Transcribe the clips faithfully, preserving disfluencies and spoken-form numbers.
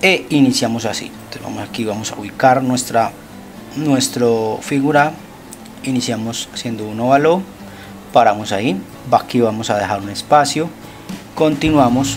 e iniciamos así. Entonces vamos aquí, vamos a ubicar nuestra nuestro figura, iniciamos haciendo un óvalo, paramos ahí, aquí vamos a dejar un espacio, continuamos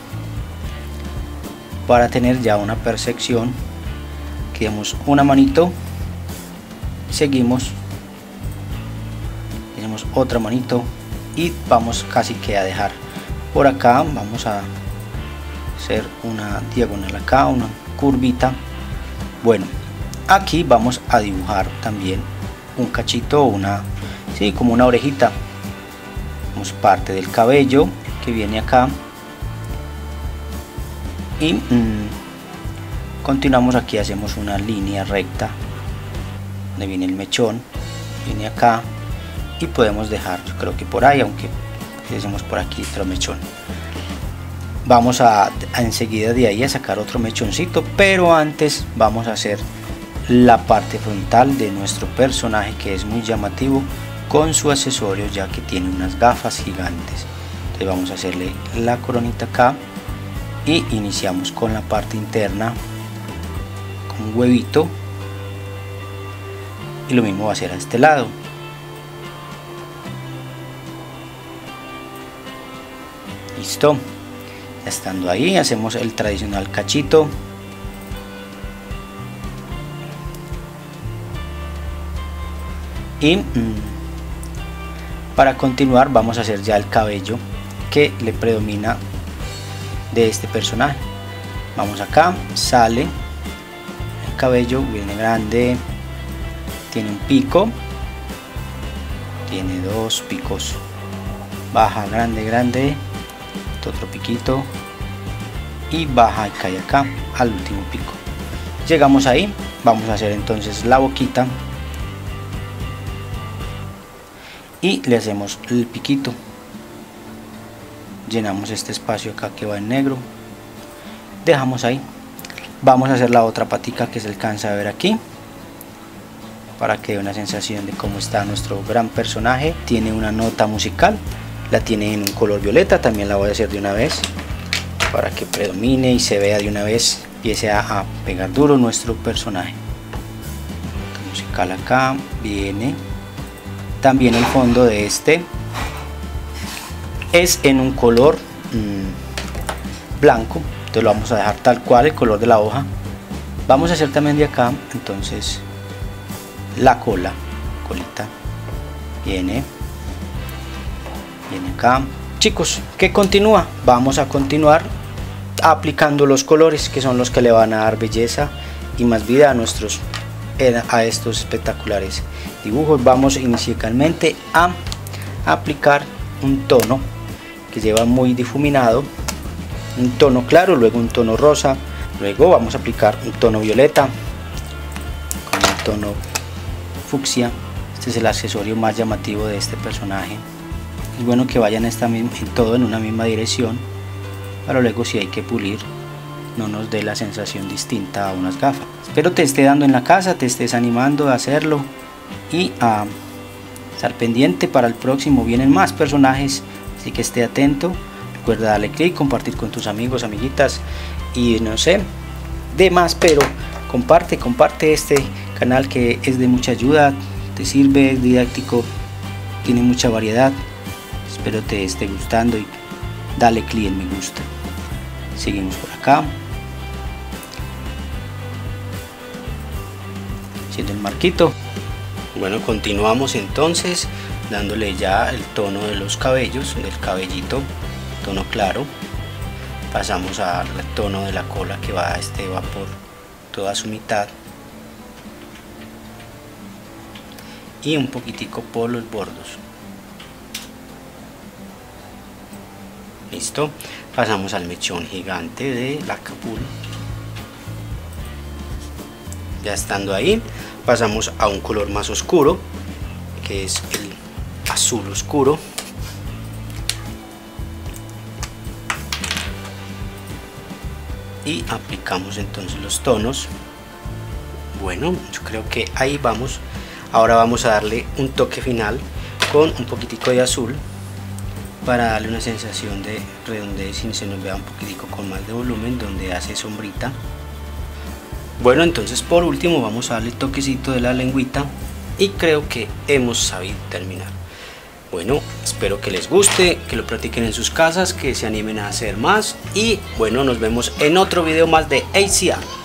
para tener ya una percepción, que damos una manito, seguimos, hacemos otra manito y vamos casi que a dejar por acá, vamos a hacer una diagonal acá, una curvita. Bueno, aquí vamos a dibujar también un cachito, una, sí, como una orejita. Vamos parte del cabello que viene acá y mmm, continuamos aquí, hacemos una línea recta donde viene el mechón, viene acá y podemos dejar, yo creo que por ahí, aunque hacemos por aquí otro mechón. Vamos a, a enseguida de ahí a sacar otro mechoncito, pero antes vamos a hacer la parte frontal de nuestro personaje, que es muy llamativo con su accesorio, ya que tiene unas gafas gigantes. Entonces vamos a hacerle la coronita acá y iniciamos con la parte interna con un huevito, y lo mismo va a hacer a este lado. Listo, ya estando ahí hacemos el tradicional cachito. Y mmm, para continuar vamos a hacer ya el cabello que le predomina de este personaje. Vamos acá, sale el cabello, viene grande, tiene un pico, tiene dos picos, baja, grande, grande, otro piquito y baja y cae acá al último pico. Llegamos ahí, vamos a hacer entonces la boquita y le hacemos el piquito, llenamos este espacio acá que va en negro, dejamos ahí. Vamos a hacer la otra patica que se alcanza a ver aquí para que dé una sensación de cómo está nuestro gran personaje. Tiene una nota musical, la tiene en un color violeta, también la voy a hacer de una vez para que predomine y se vea de una vez, empiece a, a pegar duro nuestro personaje. Nota musical acá, viene. También el fondo de este es en un color mmm, blanco, entonces lo vamos a dejar tal cual, el color de la hoja. Vamos a hacer también de acá entonces la cola, colita, viene, viene acá. Chicos, ¿qué continúa? Vamos a continuar aplicando los colores, que son los que le van a dar belleza y más vida a nuestros a estos espectaculares dibujos. Vamos inicialmente a aplicar un tono que lleva muy difuminado, un tono claro, luego un tono rosa, luego vamos a aplicar un tono violeta con un tono fucsia. Este es el accesorio más llamativo de este personaje. Es bueno que vayan esta misma, en todo en una misma dirección, para luego si hay que pulir no nos dé la sensación distinta a unas gafas. Espero te esté dando en la casa, te estés animando a hacerlo y a estar pendiente. Para el próximo vienen más personajes, así que esté atento. Recuerda darle clic, compartir con tus amigos, amiguitas y no sé, demás, pero comparte, comparte este canal que es de mucha ayuda, te sirve, es didáctico, tiene mucha variedad. Espero te esté gustando y dale clic en me gusta. Seguimos por acá haciendo el marquito. Bueno, continuamos entonces dándole ya el tono de los cabellos, del cabellito, tono claro. Pasamos al tono de la cola, que va, este va por toda su mitad y un poquitico por los bordos. Listo, pasamos al mechón gigante de la cápula. Ya estando ahí, pasamos a un color más oscuro, que es el azul oscuro. Y aplicamos entonces los tonos. Bueno, yo creo que ahí vamos. Ahora vamos a darle un toque final con un poquitico de azul. para darle una sensación de redondez y se nos vea un poquitico con más de volumen donde hace sombrita. Bueno, entonces por último vamos a darle el toquecito de la lengüita y creo que hemos sabido terminar. Bueno, espero que les guste, que lo practiquen en sus casas, que se animen a hacer más y bueno, nos vemos en otro video más de A C A.